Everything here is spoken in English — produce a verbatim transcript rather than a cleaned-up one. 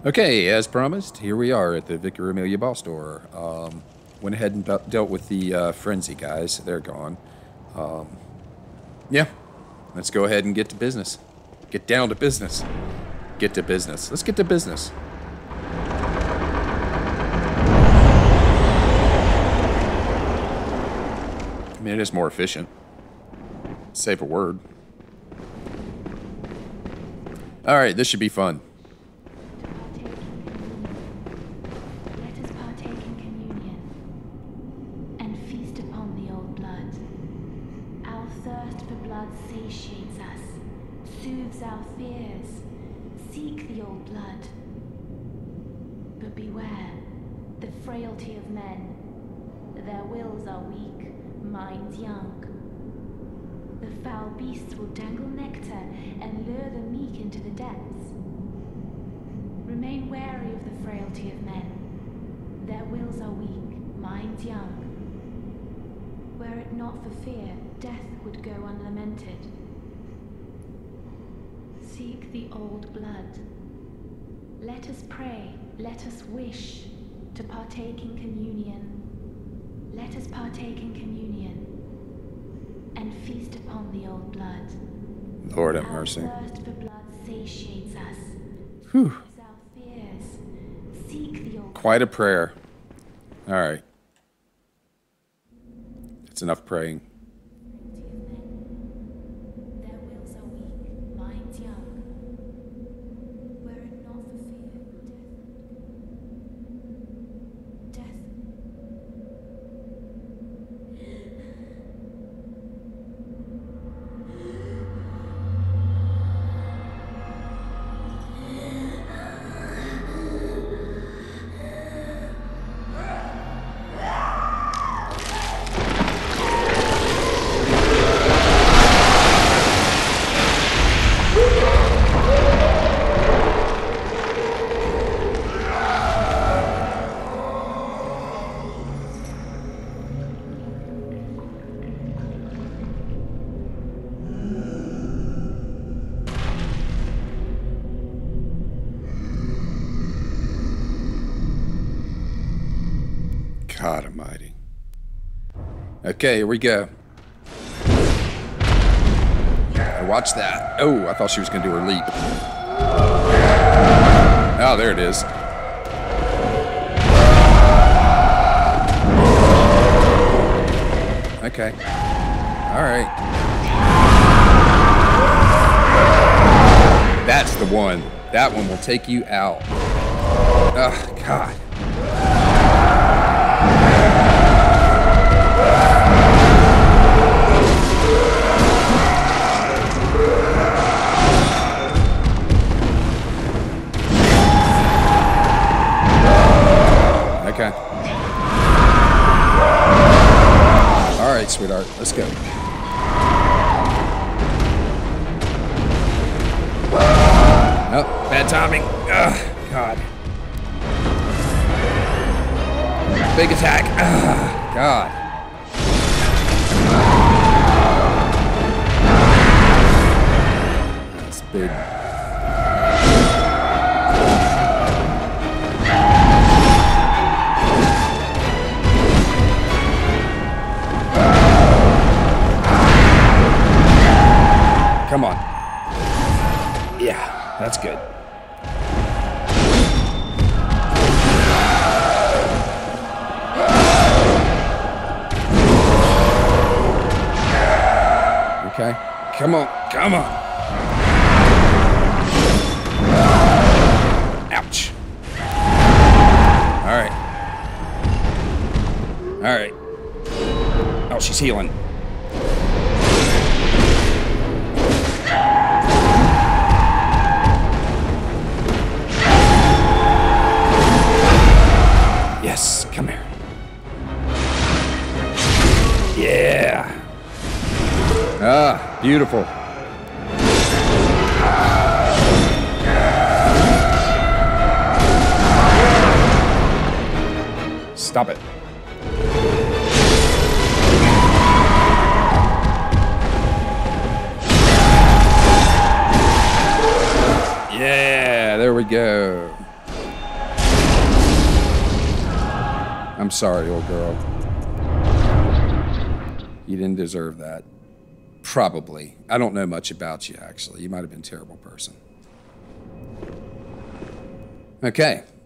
Okay, as promised, here we are at the Vicar Amelia boss store. Um, went ahead and dealt with the uh, frenzy guys. They're gone. Um, yeah, let's go ahead and get to business. Get down to business. Get to business. Let's get to business. I mean, it is more efficient. Save a word. All right, this should be fun. Our fears, seek the old blood. But beware, the frailty of men. Their wills are weak, minds young. The foul beasts will dangle nectar and lure the meek into the depths. Remain wary of the frailty of men. Their wills are weak, minds young. Were it not for fear, death would go unlamented. Seek the old blood. Let us pray, let us wish to partake in communion. Let us partake in communion and feast upon the old blood. Lord have mercy. Our thirst for blood satiates us. Whew. Our fears. Seek the old Quite a prayer. All right. It's enough praying. God almighty. Okay, here we go. Watch that. Oh, I thought she was going to do her leap. Oh, there it is. Okay. All right. That's the one. That one will take you out. Oh, God. Okay. All right, sweetheart. Let's go. Oh, bad timing. Ugh, God. Big attack. Ugh, God. That's big. Come on. Yeah, that's good. Okay. Come on. Come on. Ouch. All right. All right. Oh, she's healing. Yes, come here. Yeah. Ah, beautiful. Stop it. Yeah, there we go. I'm sorry, old girl. You didn't deserve that. Probably. I don't know much about you, actually. You might have been a terrible person. Okay.